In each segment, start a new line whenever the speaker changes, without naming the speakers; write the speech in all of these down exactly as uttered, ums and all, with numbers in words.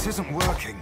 This isn't working.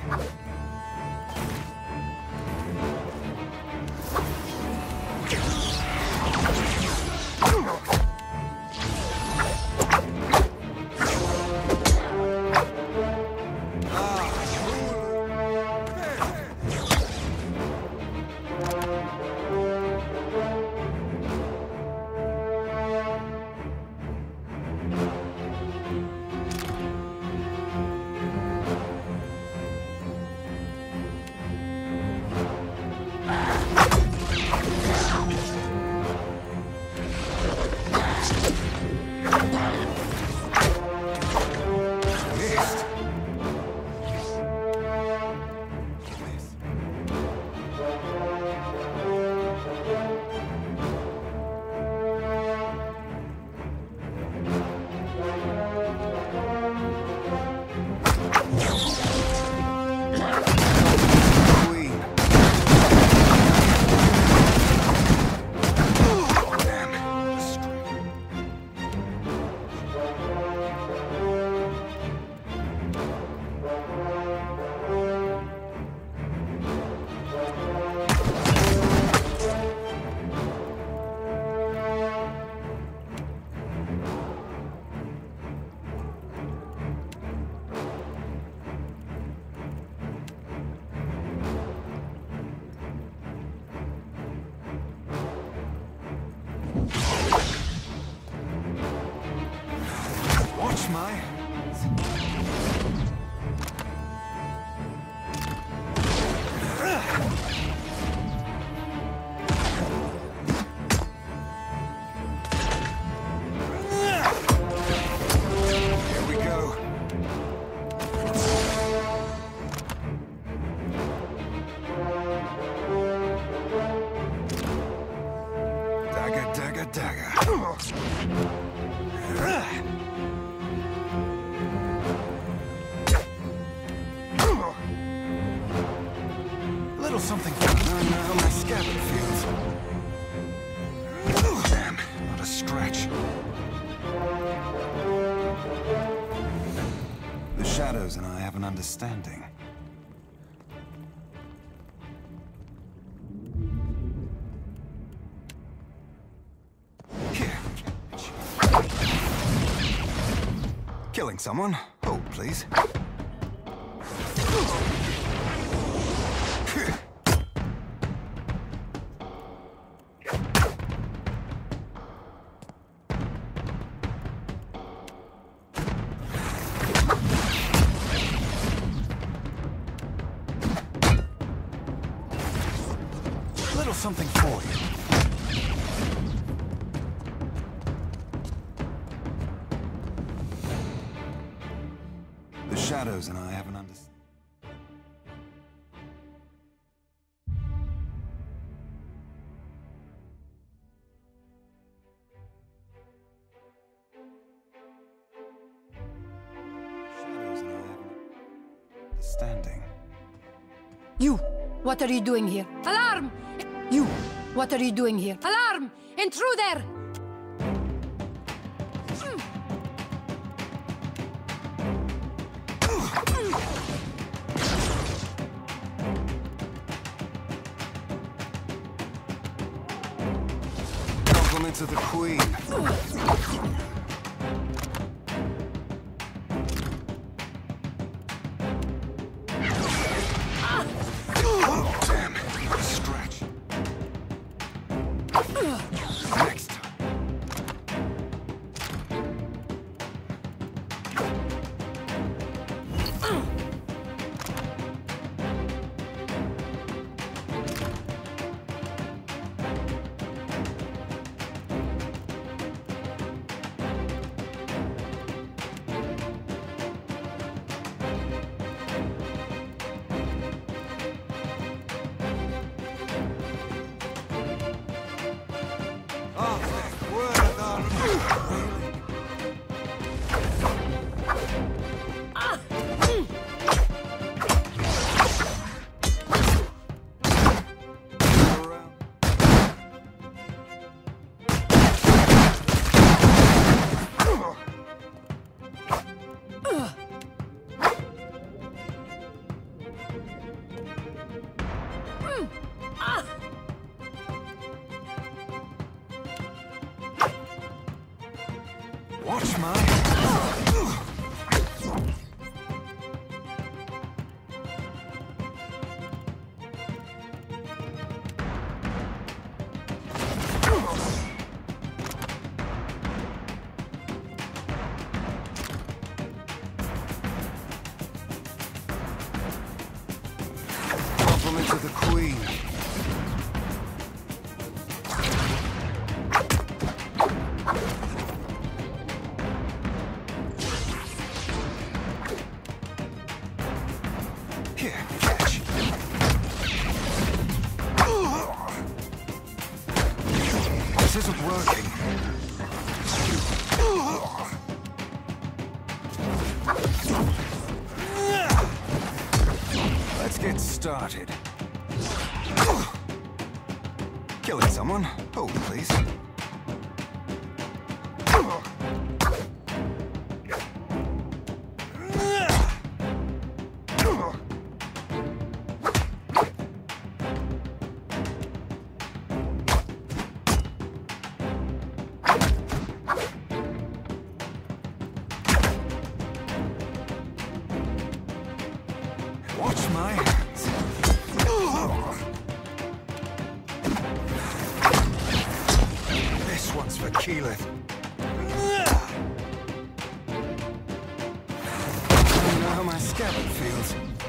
Watch my... Here we go. Dagger, dagger, dagger. Little something for how my scabbard feels. Oh, damn, not a scratch. The shadows and I have an understanding. Here. Killing someone? Hold, please. Little something for you. The shadows and I have an understanding. Shadows and I have an understanding.
You! What are you doing here? Alarm! You! What are you doing here? Alarm! Intruder!
Compliments of the Queen. Watch my... Compliment to the Queen. Here, catch. This isn't working. Let's get started. Killing someone? Hold, please. Watch my hands. This one's for Keyleth. I know how my scabbard feels.